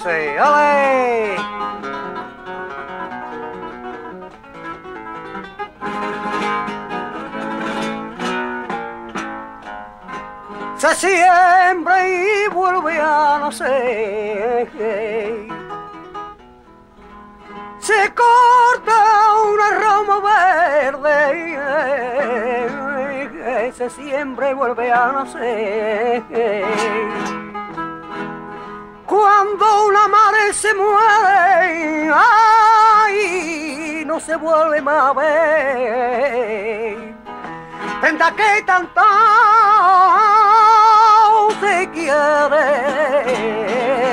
Ese, ¡ale! Se siembra y vuelve a nacer. Se corta una rama verde, se siembra y vuelve a nacer. Cuando una madre se muere, ay, no se vuelve más a ver. Tendrá que tanto se quiere.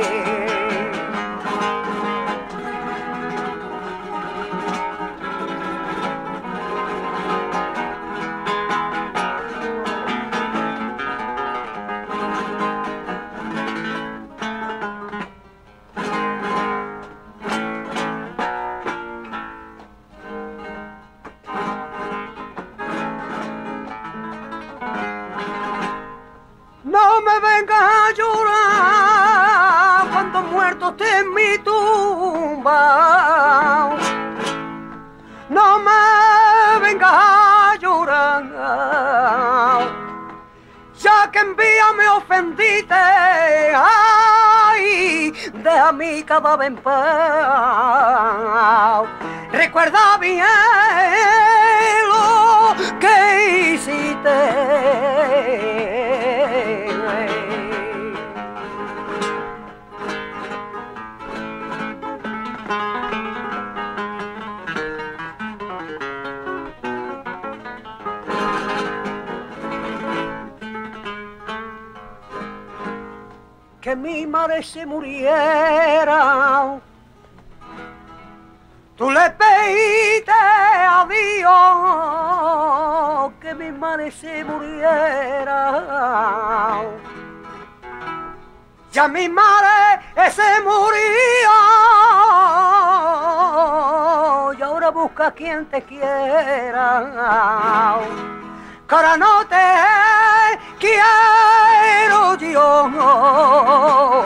No me vengas a llorar cuando muerto esté en mi tumba. No me vengas a llorar, ya que en vía me ofendiste. Ay, deja mi cadáver en paz. Recuerda bien lo que hiciste. Que mi madre se muriera, tú le pediste a Dios que mi madre se muriera. Ya mi madre se murió y ahora busca quien te quiera. Que ahora no te quiero yo.